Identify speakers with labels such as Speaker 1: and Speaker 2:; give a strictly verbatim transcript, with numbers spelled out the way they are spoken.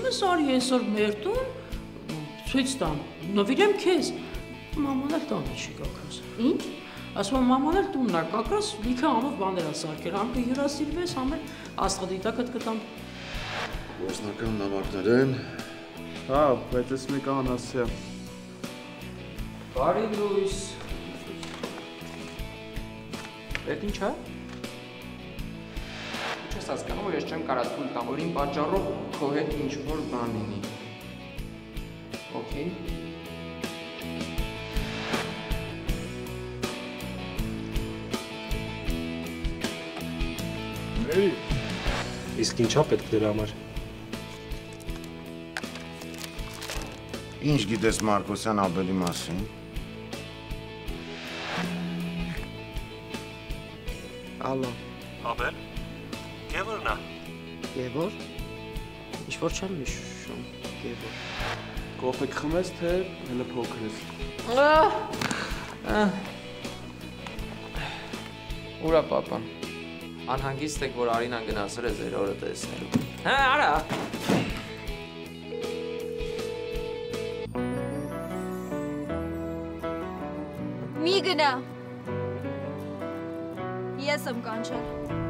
Speaker 1: ես արի այսօր մեր տուն, ցույց տամ, նվիրեմ քեզ։ Մաման էլ տանը չի կակրած։ Ինչ։ Ասում եմ մաման էլ տունն է կակրած, լիքը անով բաներ է սարքել, համ կհյուրասիրվես, համ էլ աստղադիտակդ կտամ։
Speaker 2: Գործնական նամակներ են։
Speaker 3: Հա, բայց ես մի կան ասյա։
Speaker 4: Բարի լույս։ Էդ ինչ է։ Չես հասկանում, որ ես չեմ կարա թույլ տամ, որ իմ պատճառով քո հետ ինչ-որ բան լինի։ Okay։
Speaker 3: Էի։
Speaker 5: Իսկ ինչա պետք դրա համար։
Speaker 2: Ինչ գիտես Մարկոսյան Աբելի մասին։
Speaker 4: Ալո։
Speaker 5: Աբել։ Գևորն է։
Speaker 4: Գևոր։ Ինչ-որ չեմ հիշում, Գևոր։
Speaker 3: Կոֆե կխմես, թե հելը փոքր ես։
Speaker 4: Ուրա պապան։ Անհանգիստ եք, որ Արինան գնացել է ձեր օրը տեսնելու։ Հա, արա։
Speaker 6: Մի գնա։ Ես եմ կանչել։